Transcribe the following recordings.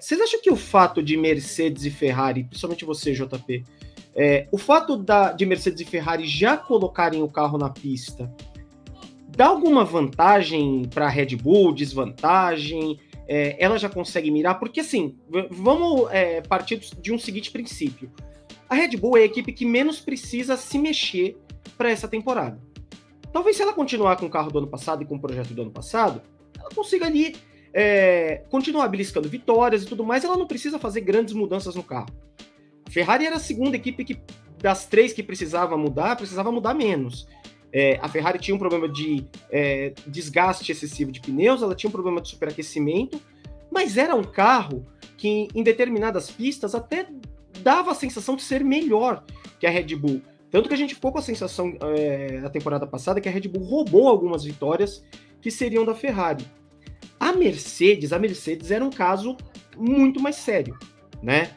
Vocês acham que o fato de Mercedes e Ferrari, principalmente você, JP, o fato de Mercedes e Ferrari já colocarem o carro na pista, dá alguma vantagem para a Red Bull, desvantagem? Ela já consegue mirar? Porque assim, vamos partir de um seguinte princípio. A Red Bull é a equipe que menos precisa se mexer para essa temporada. Talvez se ela continuar com o carro do ano passado e com o projeto do ano passado, ela consiga ali continuar beliscando vitórias e tudo mais, ela não precisa fazer grandes mudanças no carro. A Ferrari era a segunda equipe das três que precisava mudar menos. A Ferrari tinha um problema de desgaste excessivo de pneus, ela tinha um problema de superaquecimento, mas era um carro que em determinadas pistas até dava a sensação de ser melhor que a Red Bull. Tanto que a gente ficou com a sensação na temporada passada que a Red Bull roubou algumas vitórias que seriam da Ferrari. A Mercedes era um caso muito mais sério, né?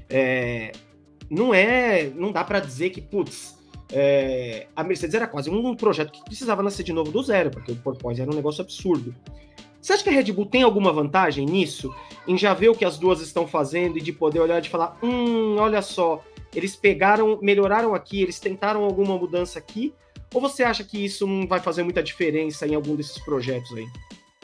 Não dá para dizer que, a Mercedes era quase um projeto que precisava nascer de novo do zero, porque o porpoise era um negócio absurdo. Você acha que a Red Bull tem alguma vantagem nisso? Em já ver o que as duas estão fazendo e de poder olhar e falar, olha só, eles melhoraram aqui, eles tentaram alguma mudança aqui? Ou você acha que isso não vai fazer muita diferença em algum desses projetos aí?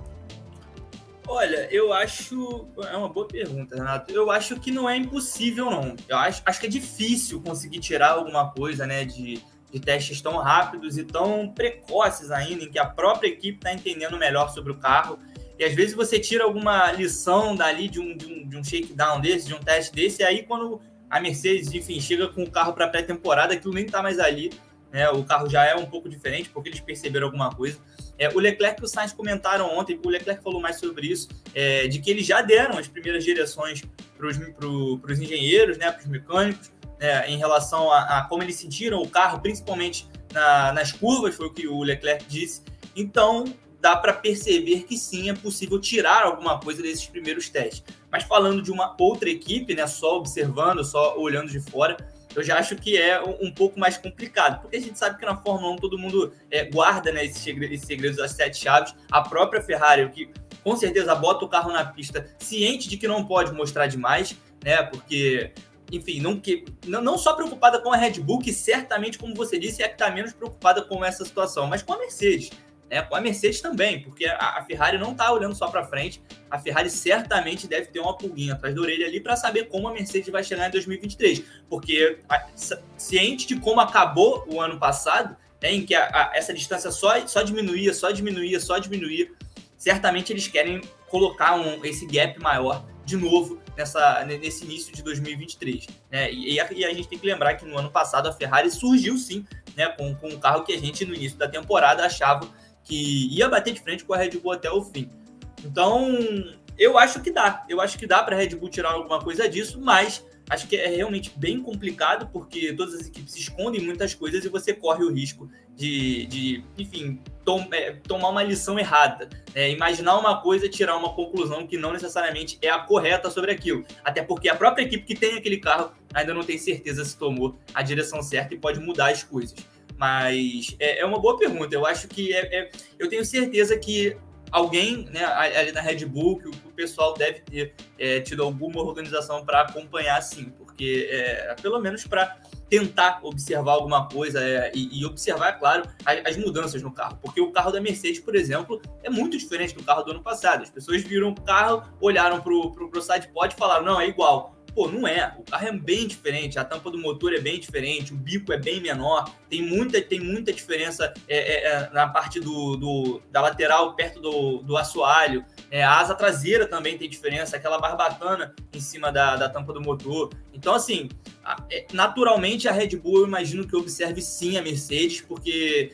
Olha, eu acho... É uma boa pergunta, Renato. Eu acho que não é impossível, não. Eu acho que é difícil conseguir tirar alguma coisa, né, de testes tão rápidos e tão precoces ainda, em que a própria equipe está entendendo melhor sobre o carro. E às vezes você tira alguma lição dali de um shakedown desse, de um teste desse, e aí quando a Mercedes, enfim, chega com o carro para pré-temporada, aquilo nem está mais ali, né? O carro já é um pouco diferente, porque eles perceberam alguma coisa. O Leclerc e o Sainz comentaram ontem, o Leclerc falou mais sobre isso, de que eles já deram as primeiras direções para os engenheiros, né, para os mecânicos, em relação a como eles sentiram o carro, principalmente nas curvas, foi o que o Leclerc disse. Então, dá para perceber que sim, é possível tirar alguma coisa desses primeiros testes. Mas falando de uma outra equipe, né, só observando, só olhando de fora, eu já acho que é um pouco mais complicado, porque a gente sabe que na Fórmula 1 todo mundo guarda, né, esses segredos das 7 chaves. A própria Ferrari, que com certeza bota o carro na pista ciente de que não pode mostrar demais, né, porque, enfim, não só preocupada com a Red Bull, que certamente, como você disse, é que está menos preocupada com essa situação, mas com a Mercedes. Com a Mercedes também, porque a Ferrari não está olhando só para frente. A Ferrari certamente deve ter uma pulguinha atrás da orelha ali para saber como a Mercedes vai chegar em 2023, porque ciente de como acabou o ano passado, em que essa distância só diminuía, certamente eles querem colocar esse gap maior de novo nesse início de 2023. E a gente tem que lembrar que no ano passado a Ferrari surgiu sim, né, com um carro que a gente no início da temporada achava que ia bater de frente com a Red Bull até o fim. Então, eu acho que dá. Eu acho que dá para a Red Bull tirar alguma coisa disso, mas acho que é realmente bem complicado, porque todas as equipes escondem muitas coisas e você corre o risco de enfim, tomar uma lição errada. Imaginar uma coisa e tirar uma conclusão que não necessariamente é a correta sobre aquilo. Até porque a própria equipe que tem aquele carro ainda não tem certeza se tomou a direção certa e pode mudar as coisas. Mas é uma boa pergunta. Eu acho que eu tenho certeza que alguém, né, ali na Red Bull, que o pessoal deve ter tido alguma organização para acompanhar, sim, porque pelo menos para tentar observar alguma coisa e observar, claro, as mudanças no carro, porque o carro da Mercedes, por exemplo, é muito diferente do carro do ano passado. As pessoas viram o carro, olharam para o sidepod e falaram, não, é igual. Pô, não é. O carro é bem diferente, a tampa do motor é bem diferente, o bico é bem menor, tem muita diferença na parte da lateral, perto do assoalho. A asa traseira também tem diferença, aquela barbatana em cima da tampa do motor. Então, assim, naturalmente a Red Bull, eu imagino que observe sim a Mercedes, porque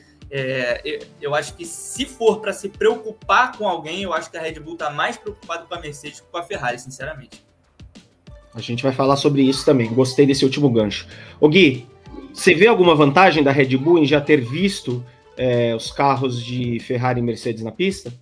eu acho que se for para se preocupar com alguém, eu acho que a Red Bull está mais preocupada com a Mercedes que com a Ferrari, sinceramente. A gente vai falar sobre isso também. Gostei desse último gancho. Ô Gui, você vê alguma vantagem da Red Bull em já ter visto os carros de Ferrari e Mercedes na pista?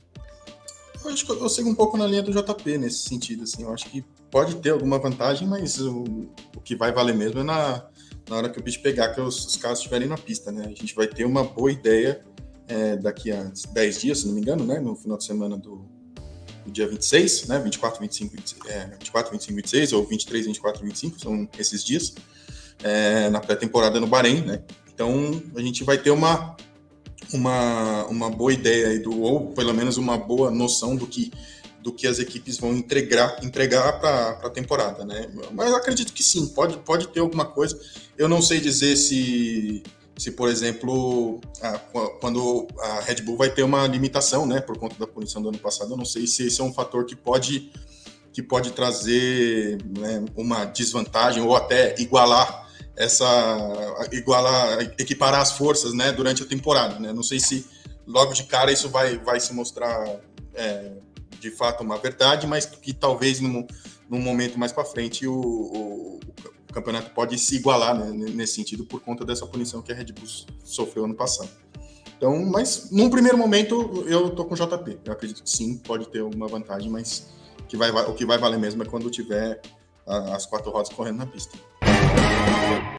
Eu acho que eu sigo um pouco na linha do JP nesse sentido. Assim, eu acho que pode ter alguma vantagem, mas o que vai valer mesmo é na hora que o bicho pegar, que os carros estiverem na pista, né? A gente vai ter uma boa ideia daqui a 10 dias, se não me engano, né? No final de semana no dia 26, né? 24, 25, 26, ou 23, 24 e 25, são esses dias, na pré-temporada no Bahrein, né? Então, a gente vai ter uma boa ideia aí ou pelo menos uma boa noção do que as equipes vão entregar para a temporada, né? Mas eu acredito que sim, pode ter alguma coisa. Eu não sei dizer se por exemplo, quando a Red Bull vai ter uma limitação, né, por conta da punição do ano passado, eu não sei se esse é um fator que pode trazer, né, uma desvantagem ou até equiparar as forças, né, durante a temporada, né? Não sei se logo de cara isso vai se mostrar de fato uma verdade, mas que talvez num momento mais para frente o campeonato pode se igualar, né, nesse sentido, por conta dessa punição que a Red Bull sofreu ano passado. Então, mas num primeiro momento eu tô com o JP. Eu acredito que sim, pode ter alguma vantagem, mas o que vai valer mesmo é quando tiver as 4 rodas correndo na pista.